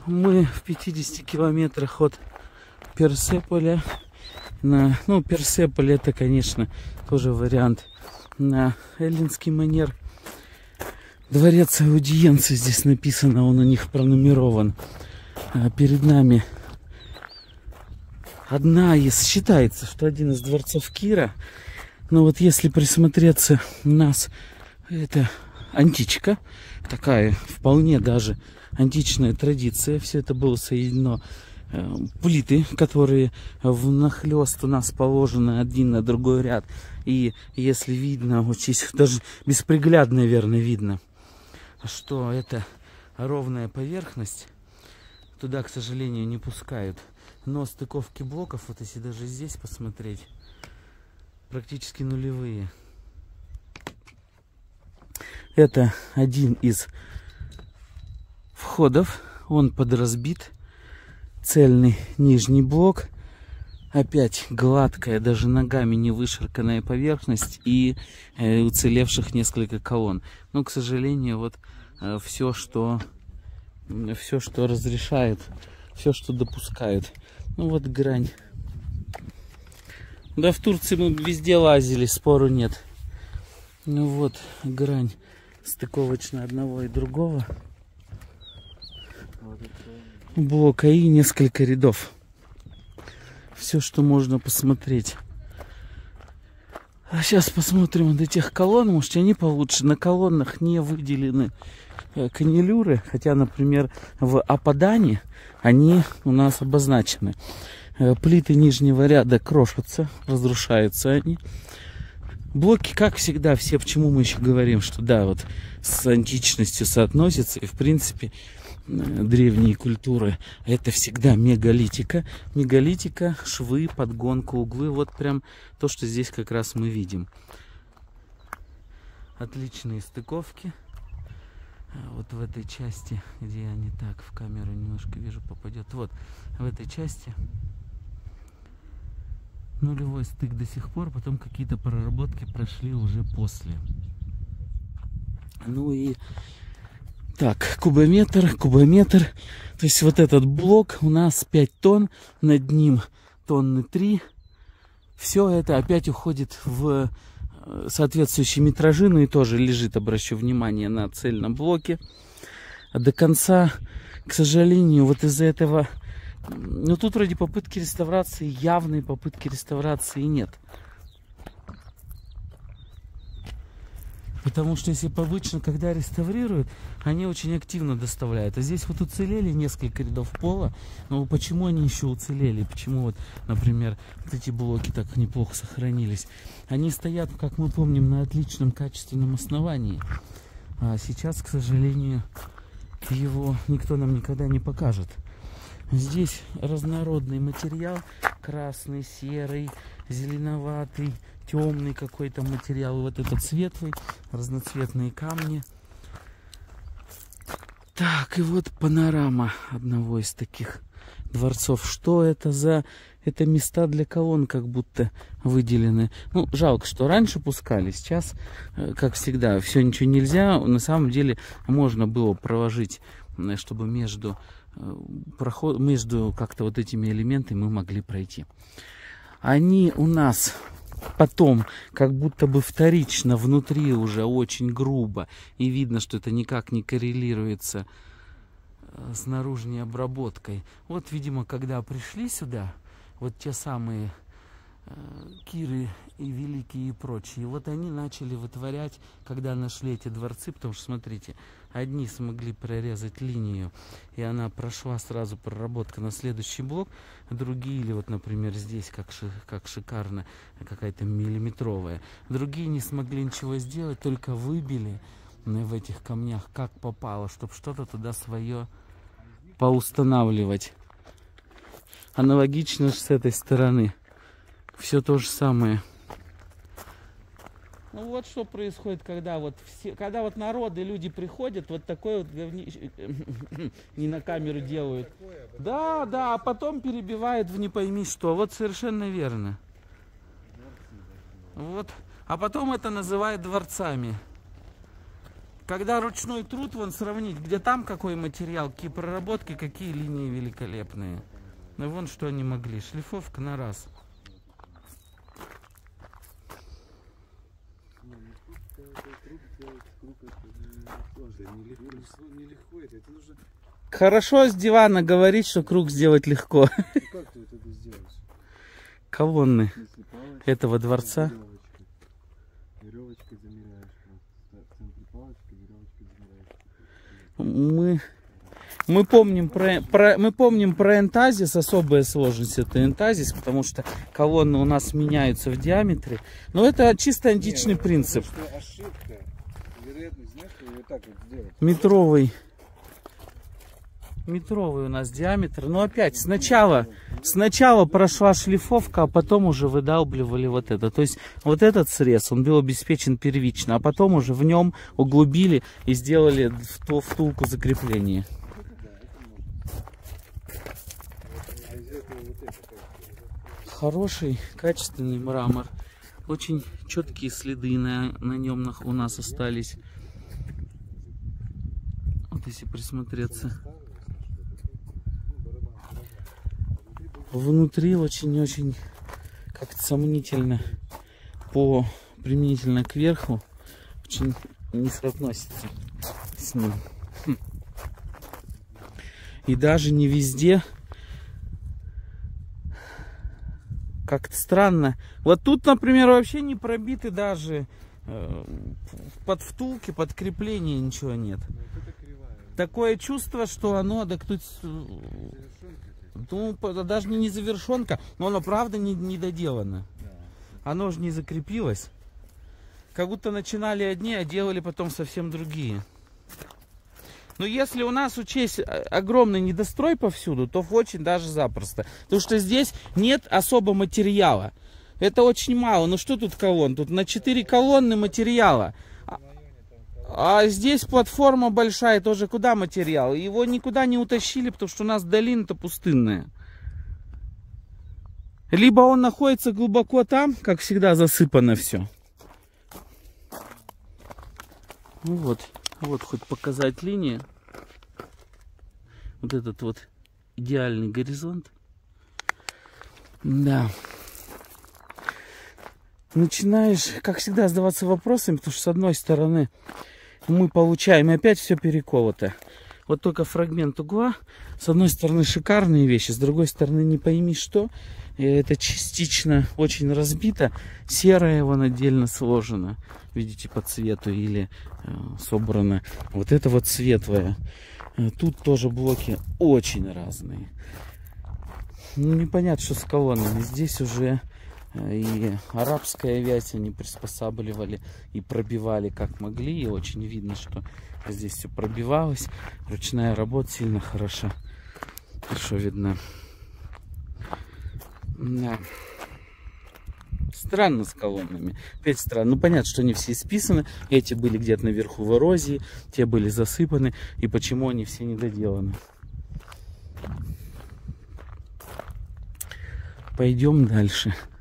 Мы в 50 километрах от Персеполя. Ну, Персеполь это, конечно, тоже вариант на эллинский манер. Дворец аудиенции здесь написано, он у них пронумерован. Перед нами считается, что один из дворцов Кира. Но вот если присмотреться, у нас это античка, такая вполне даже античная традиция. Все это было соединено. Плиты, которые внахлёст у нас положены один на другой ряд. И если видно, вот здесь даже бесприглядно, наверное, видно, что это ровная поверхность. Туда, к сожалению, не пускают. Но стыковки блоков, вот если даже здесь посмотреть, практически нулевые. Это один из входов. Он подразбит. Цельный нижний блок. Опять гладкая, даже ногами не вышарканная поверхность. И уцелевших несколько колонн. Но, к сожалению, вот все, что разрешают, все, что допускают. Ну вот грань. Да, в Турции мы везде лазили, спору нет. Ну вот грань стыковочная одного и другого блока и несколько рядов. Все, что можно посмотреть. А сейчас посмотрим до тех колонн, может они получше. На колоннах не выделены канилюры, хотя, например, в Ападане они у нас обозначены. Плиты нижнего ряда крошатся, разрушаются они. Блоки, как всегда, все, почему мы еще говорим, что да, вот с античностью соотносятся, и в принципе древние культуры это всегда мегалитика. Мегалитика, швы, подгонка, углы, вот прям то, что здесь как раз мы видим. Отличные стыковки. Вот в этой части, где я не так в камеру немножко вижу, попадет. Вот в этой части нулевой стык до сих пор, потом какие-то проработки прошли уже после. Ну и так, кубометр. То есть вот этот блок у нас 5 тонн, над ним тонны 3. Все это опять уходит в соответствующие метражи, ну и тоже лежит, обращу внимание, на цельном блоке. А до конца, к сожалению, вот из-за этого, ну тут вроде попытки реставрации, явной попытки реставрации нет. Потому что если обычно, когда реставрируют, они очень активно доставляют. А здесь вот уцелели несколько рядов пола. Но почему они еще уцелели? Почему вот, например, вот эти блоки так неплохо сохранились? Они стоят, как мы помним, на отличном качественном основании. А сейчас, к сожалению, его никто нам никогда не покажет. Здесь разнородный материал. Красный, серый, зеленоватый, темный какой-то материал. Вот этот светлый, разноцветные камни. Так, и вот панорама одного из таких дворцов. Что это за... Это места для колонн как будто выделены. Ну, жалко, что раньше пускали. Сейчас, как всегда, все ничего нельзя. На самом деле можно было проложить, чтобы между как-то вот этими элементами мы могли пройти. Они у нас потом как будто бы вторично внутри уже очень грубо. И видно, что это никак не коррелируется с наружной обработкой. Вот, видимо, когда пришли сюда, вот те самые Киры и Великие и прочие, вот они начали вытворять, когда нашли эти дворцы, потому что, смотрите, одни смогли прорезать линию, и она прошла сразу проработка на следующий блок, другие, или вот, например, здесь, как шикарно, какая-то миллиметровая, другие не смогли ничего сделать, только выбили в этих камнях, как попало, чтобы что-то туда свое поустанавливать. Аналогично с этой стороны. Все то же самое. Ну вот что происходит, когда вот народы, люди приходят, вот такое вот не на камеру делают. Да, а потом перебивают в не пойми что. Вот совершенно верно. Вот. А потом это называют дворцами. Когда ручной труд, вон сравнить, где там какой материал, какие проработки, какие линии великолепные. Ну вон что они могли. Шлифовка на раз. Хорошо с дивана говорить, что круг сделать легко. Как ты это сделаешь? Колонны этого дворца. Веревочкой замеряешь. В центре палочки, веревочкой замеряешь. Мы помним про энтазис, особая сложность это энтазис, потому что колонны у нас меняются в диаметре. Но это чисто античный принцип. Ошибка. Вероятность, знаешь, что вот так вот сделать. Метровый у нас диаметр. Но опять сначала прошла шлифовка, а потом уже выдалбливали вот это. То есть вот этот срез, он был обеспечен первично, а потом уже в нем углубили и сделали втулку закрепления. Хороший, качественный мрамор. Очень четкие следы на нем у нас остались. Вот если присмотреться. Внутри очень-очень как-то сомнительно применительно к верху. Очень не соотносится с ним. И даже не везде. Как-то странно. Вот тут, например, вообще не пробиты даже под втулки, под крепление ничего нет. Такое чувство, что оно, так тут, ну, даже не завершенка, но оно правда не доделано. Оно же не закрепилось. Как будто начинали одни, а делали потом совсем другие. Но если у нас учесть огромный недострой повсюду, то очень даже запросто. Потому что здесь нет особо материала. Это очень мало. Ну что тут колонн? Тут на 4 колонны материала. А здесь платформа большая, тоже куда материал? Его никуда не утащили, потому что у нас долина-то пустынная. Либо он находится глубоко там, как всегда засыпано все. Ну вот хоть показать линии. Вот этот вот идеальный горизонт. Да. Начинаешь, как всегда, задаваться вопросами, потому что с одной стороны мы получаем, и опять все переколото. Вот только фрагмент угла. С одной стороны шикарные вещи, с другой стороны не пойми что. И это частично очень разбито. Серое вон отдельно сложено. Видите, по цвету или собрано. Вот это вот светлое. Тут тоже блоки очень разные. Ну, непонятно, что с колоннами. Здесь уже и арабская вязь они приспосабливали и пробивали как могли. И очень видно, что здесь все пробивалось. Ручная работа сильно хорошо видна. Да. Странно с колоннами. Опять странно. Ну, понятно, что они все исписаны. Эти были где-то наверху в эрозии. Те были засыпаны. И почему они все недоделаны. Пойдем дальше.